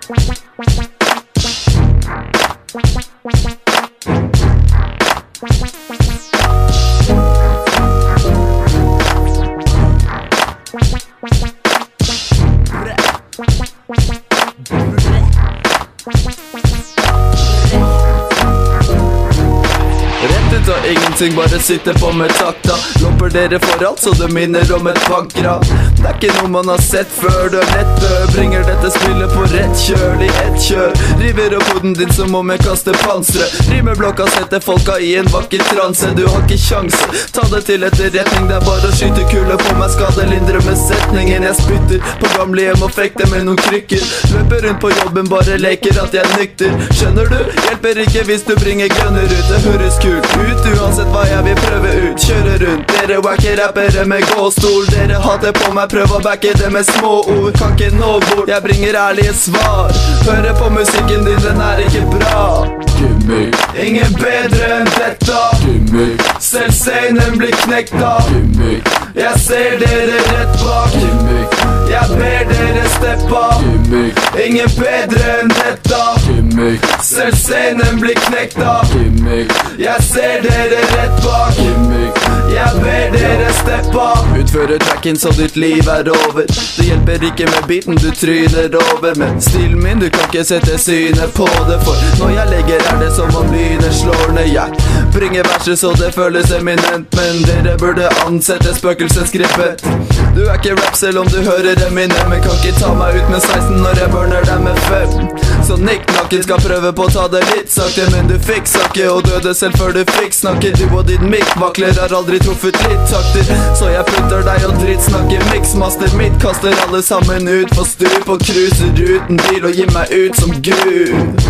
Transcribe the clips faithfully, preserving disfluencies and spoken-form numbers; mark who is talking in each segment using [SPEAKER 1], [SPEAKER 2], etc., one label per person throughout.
[SPEAKER 1] Rett ut av ingenting, bare sitter på med takta. Lopper dere for alt, så det minner om et bankran. Det er ikke noe man har sett før, du er lett død. Bringer dette spillet på rett kjøl i ett kjør. River opp hoden din som om jeg kaster pansre. Rimerblokka setter folka i en vakker transe. Du har ikke sjanse, ta det til etterretning. Det er bare å skyte kule på meg, skadelindre med setningen. Jeg spytter på gamlehjem og fekter med noen krykker. Løper rundt på jobben, bare leker at jeg nykter. Skjønner du? Hjelper ikke hvis du bringer gunner ut. Det høres kult ut, uansett hva jeg vil prøve ut. Kjøre rundt, dere wacker rappere med gåstol. Dere hater på meg, prøv å backe det med små ord. Kan ikke nå bort, jeg bringer ærlige svar. Høre på musikken din, den er ikke bra. Gimmick, ingen bedre enn dette. Gimmick, selv scenen blir knekt av. Gimmick, jeg ser dere rett bak. Gimmick, jeg ber dere steppe av. Gimmick, ingen bedre enn dette. Gimmick, selv scenen blir knekt av. Gimmick, jeg ser dere rett bak. Gimmick, jeg ber dere steppe av. Utføre tracken så ditt liv er over. Det hjelper ikke med beaten du tryner over. Men stilen min, du kan ikke sette synet på det. For når jeg legger er det som om lynet slår ned. Jeg bringer verset så det føles eminent. Men dere burde ansette spøkelsesgrepet. Du er ikke rap selv om du hører Eminem. Men kan ikke ta meg ut med seksten når jeg burner deg med fem. Så nikknakken skal prøve på å ta det litt sakte. Men du fikk sakke og døde selv før du fikk snakke. Du og din mikkvakler har aldri truffet litt takter. Så jeg putter deg og drittsnakker. Mixmaster mitt kaster alle sammen ut på stup. Og cruiser uten bil og gir meg ut som Gud.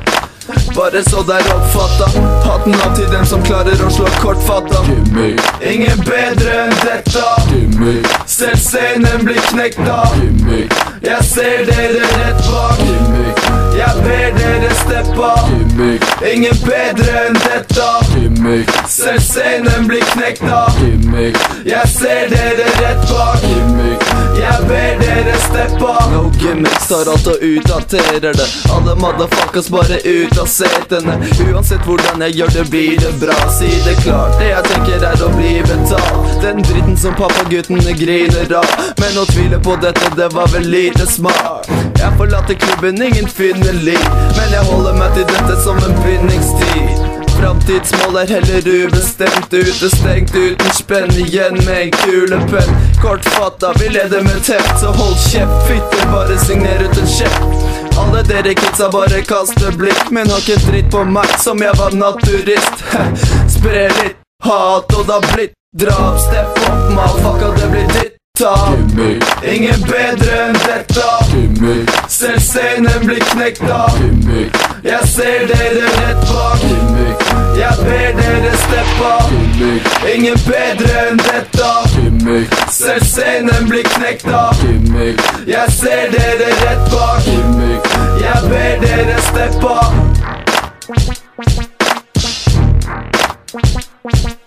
[SPEAKER 1] Bare så der oppfatta. Hatten av til den som klarer å slå kortfatta. Gimmick, ingen bedre enn dette. Gimmick, selv scenen blir knekt av. Gimmick, jeg ser dere rett bak. Gimmick, jeg ber dere steppe av. Gimmick, ingen bedre enn dette. Gimmick, selv scenen blir knekt av. Gimmick, jeg ser dere rett bak. Gimmick, jeg ber dere steppe av. No gimmicks, tar alt og utdaterer det. Alle motherfuckers bare ut av setene. Uansett hvordan jeg gjør det, blir det bra. Si det klart, det jeg tenker er å bli betalt. Den dritten som pappaguttene griner av. Men å tvile på dette, det var vel lite smart. Jeg forlater klubben, ingen finner liv. Men jeg holder meg til dette som en bindingstid. Framtidsmål er heller ubestemt. Utestengt uten spenn, igjen med en kulepenn. Kortfatta, vi leder med teft. Så hold kjeft, fitter, bare signer ut en kjepp. Alle dere kidsa bare kaster blikk. Men har ikke dritt på meg som jeg var naturist. Spre litt hat og da blitt drap. Step up, motherfucker, det blir ditt tap. Gimmick, ingen bedre enn dette. Gimmick, selv scenen blir knekt av. Gimmick, jeg ser dere rett bak. Gimmick, jeg ber dere steppe av. Gimmick, ingen bedre enn dette. Gimmick, selv scenen blir knekt av. Gimmick, jeg ser dere rett bak. Gimmick, jeg ber dere steppe av.